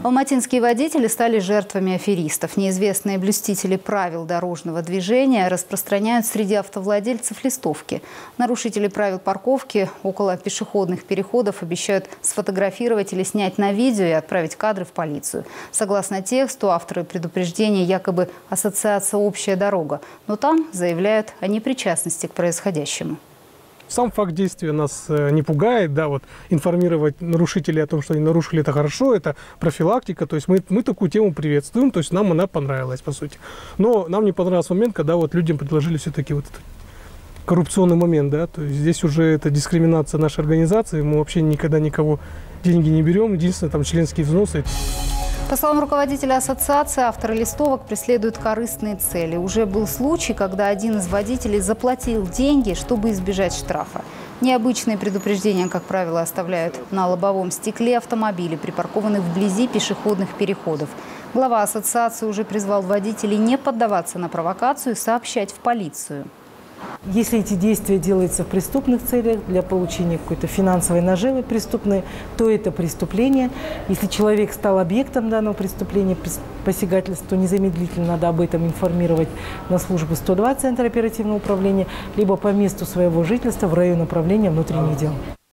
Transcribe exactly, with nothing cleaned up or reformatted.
Алматинские водители стали жертвами аферистов. Неизвестные блюстители правил дорожного движения распространяют среди автовладельцев листовки. Нарушители правил парковки около пешеходных переходов обещают сфотографировать или снять на видео и отправить кадры в полицию. Согласно тексту, авторы предупреждения якобы ассоциация «Общая дорога», но там заявляют о непричастности к происходящему. Сам факт действия нас не пугает, да, вот информировать нарушителей о том, что они нарушили, это хорошо, это профилактика, то есть мы, мы такую тему приветствуем, то есть нам она понравилась, по сути. Но нам не понравился момент, когда вот людям предложили все-таки вот этот коррупционный момент, да, то есть здесь уже это дискриминация нашей организации, мы вообще никогда никого деньги не берем, единственное, там членские взносы. По словам руководителя ассоциации, авторы листовок преследуют корыстные цели. Уже был случай, когда один из водителей заплатил деньги, чтобы избежать штрафа. Необычные предупреждения, как правило, оставляют на лобовом стекле автомобилей, припаркованных вблизи пешеходных переходов. Глава ассоциации уже призвал водителей не поддаваться на провокацию и сообщать в полицию. Если эти действия делаются в преступных целях, для получения какой-то финансовой наживы преступной, то это преступление. Если человек стал объектом данного преступления, посягательства, то незамедлительно надо об этом информировать на службу сто два Центра оперативного управления, либо по месту своего жительства в район управления внутренних дел.